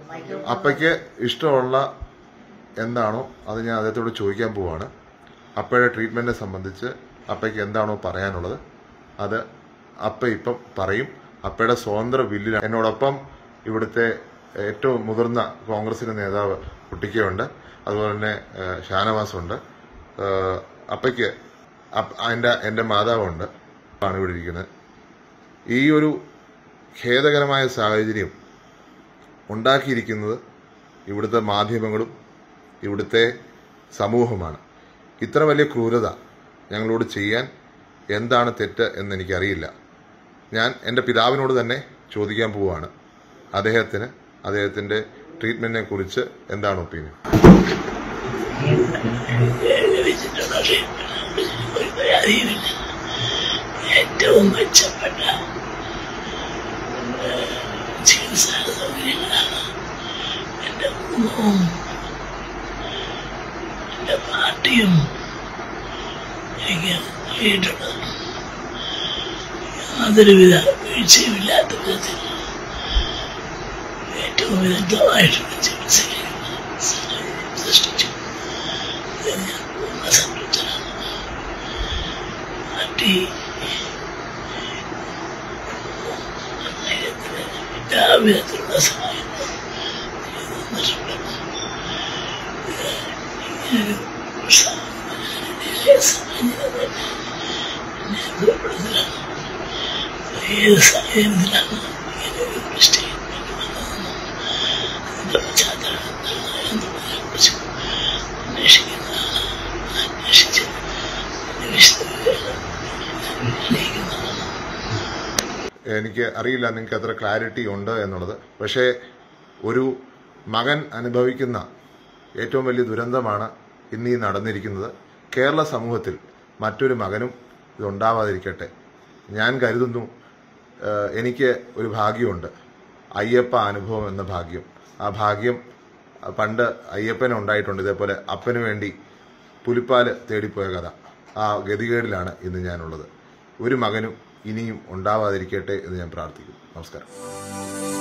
അപ്പയ്ക്ക് ഇഷ്ടമുള്ള എന്താണോ അത് ഞാൻ അദ്ദേഹത്തോട് ചോദിക്കാൻ പോവാണ്. അപ്പയുടെ ട്രീറ്റ്മെന്റിനെ സംബന്ധിച്ച് അപ്പയ്ക്ക് എന്താണോ പറയാനുള്ളത് അത് അപ്പ ഇപ്പം പറയും. അപ്പയുടെ സ്വതന്ത്ര വില്ലിൽ എന്നോടൊപ്പം ഇവിടുത്തെ ഏറ്റവും മുതിർന്ന കോൺഗ്രസിന്റെ നേതാവ് കുട്ടിക്കയുണ്ട്, അതുപോലെ തന്നെ ഷാനവാസുണ്ട്. അപ്പയ്ക്ക് എൻ്റെ മാതാവുണ്ട് ആണ് ഇവിടെ ഇരിക്കുന്നത്. ഈ ഒരു ഖേദകരമായ സാഹചര്യം ഉണ്ടാക്കിയിരിക്കുന്നത് ഇവിടുത്തെ മാധ്യമങ്ങളും ഇവിടുത്തെ സമൂഹമാണ്. ഇത്ര വലിയ ക്രൂരത ഞങ്ങളോട് ചെയ്യാൻ എന്താണ് തെറ്റ് എന്നെനിക്കറിയില്ല. ഞാൻ എൻ്റെ പിതാവിനോട് തന്നെ ചോദിക്കാൻ പോവുകയാണ്, അദ്ദേഹത്തിൻ്റെ ട്രീറ്റ്മെന്റിനെ കുറിച്ച് എന്താണ് ഒപ്പീനിയൻ. ഏറ്റവും മെച്ചപ്പെട്ട ചികിത്സാ സൗകര്യങ്ങളാണ് എന്റെ കുടുംബവും എന്റെ പാർട്ടിയും എനിക്ക് നൽകിയിട്ടുള്ളത്. യാതൊരുവിധ വീഴ്ചയുമില്ലാത്ത വിധത്തിൽ ഏറ്റവും വിദഗ്ധമായിട്ടുള്ള ചികിത്സയ്ക്ക് സൃഷ്ടിച്ചു. ഞാൻ പൂർണ്ണ സംതൃപ്തനാണ്. പാർട്ടി എല്ലാവിധത്തിലുള്ള സഹായം ചെയ്തു തന്നിട്ടുണ്ട്. ഇങ്ങനൊരു ഏത് സാഹചര്യത്തിലാണ് ഇങ്ങനൊരു സ്റ്റേറ്റ്മെന്റ് വന്നതെന്നും അതിന്റെ പശ്ചാത്തലം എന്താണെന്നുള്ളതിനെ കുറിച്ച് അന്വേഷിക്കുന്നതാണ്. അന്വേഷിച്ച് വിശദവിവരം അറിയിക്കുന്നതാണ്. എനിക്ക് അറിയില്ല നിങ്ങൾക്ക് എത്ര ക്ലാരിറ്റി ഉണ്ട് എന്നുള്ളത്. പക്ഷേ ഒരു മകൻ അനുഭവിക്കുന്ന ഏറ്റവും വലിയ ദുരന്തമാണ് ഇന്ന് ഈ നടന്നിരിക്കുന്നത്. കേരള സമൂഹത്തിൽ മറ്റൊരു മകനും ഇതുണ്ടാവാതിരിക്കട്ടെ. ഞാൻ കരുതുന്നു എനിക്ക് ഒരു ഭാഗ്യമുണ്ട്, അയ്യപ്പ അനുഭവം എന്ന ഭാഗ്യം. ആ ഭാഗ്യം പണ്ട് അയ്യപ്പന് ഉണ്ടായിട്ടുണ്ട്. ഇതേപോലെ അപ്പന് വേണ്ടി പുലിപ്പാല് തേടിപ്പോയ കഥ. ആ ഗതികേടിലാണ് ഇന്ന് ഞാനുള്ളത്. ഒരു മകനും ഇനിയും ഉണ്ടാവാതിരിക്കട്ടെ എന്ന് ഞാൻ പ്രാർത്ഥിക്കുന്നു. നമസ്കാരം.